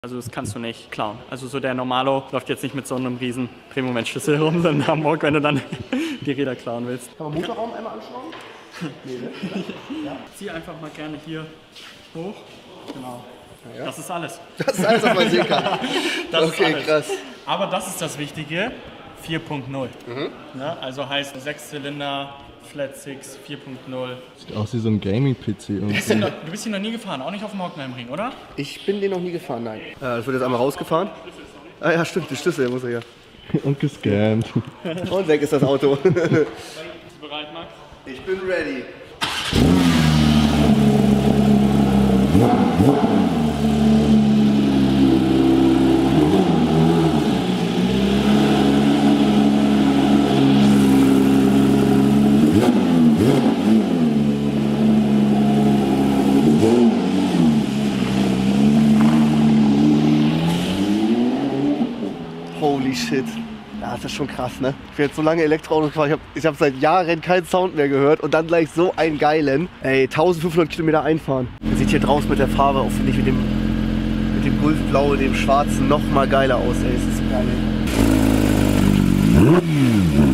Also das kannst du nicht klauen. Also so der Normalo läuft jetzt nicht mit so einem riesen Drehmomentschlüssel rum, sondern Hamburg, wenn du dann die Räder klauen willst. Kann man Motorraum einmal anschrauben? Nee, ne? Ja. Zieh einfach mal gerne hier hoch. Genau. Ja. Das ist alles. Das ist alles, was man sehen kann. Das okay, ist alles. Krass. Aber das ist das Wichtige, 4.0. Ja, also heißt 6 Zylinder, Flat Six, 4.0. Sieht aus wie so ein Gaming-PC. Du bist hier noch nie gefahren, auch nicht auf dem Hockenheimring, oder? Ich bin den noch nie gefahren, nein. Das wird jetzt einmal rausgefahren. Ah ja, stimmt, die Schlüssel muss er ja. Und gescannt. Und weg ist das Auto. Bist du bereit, Max? Ich bin ready. Holy shit. Ja, das ist schon krass, ne? Ich bin jetzt so lange Elektroauto gefahren, ich hab seit Jahren keinen Sound mehr gehört und dann gleich so einen geilen. Ey, 1500 Kilometer einfahren. Man sieht hier draußen mit der Farbe auch, finde ich, mit dem Gulfblau, dem Schwarzen noch mal geiler aus, ey. Das ist geil.